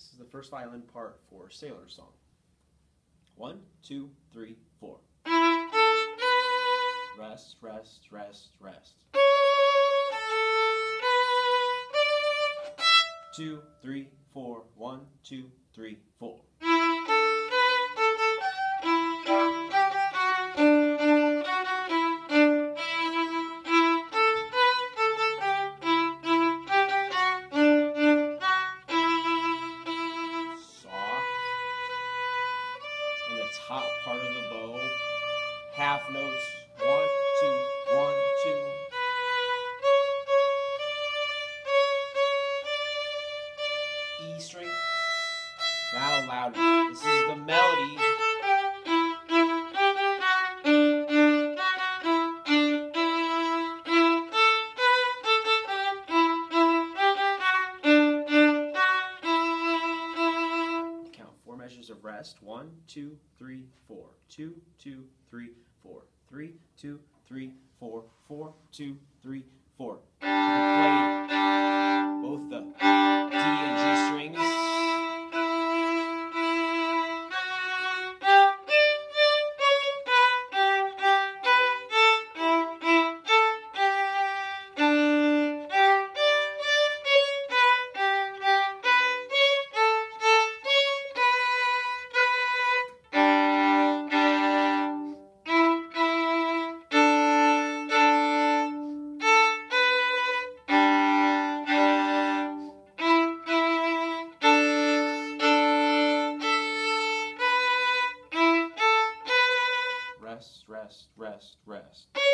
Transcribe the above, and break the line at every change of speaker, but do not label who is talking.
This is the first violin part for Sailor Song. 1, 2, 3, 4. Rest, rest, rest, rest. 2, 3, 4. 1, 2, 3, 4. In the top part of the bow, half notes, 1, 2, 1, 2. E string. Now louder. This is the melody. Count 4 measures of rest. 1, 2, 3, 4. 2, 2, 3, 4. 3, 2, 3, 4. 4, 2, 3, 4. You can play both the D and G strings. Rest, rest, rest, rest.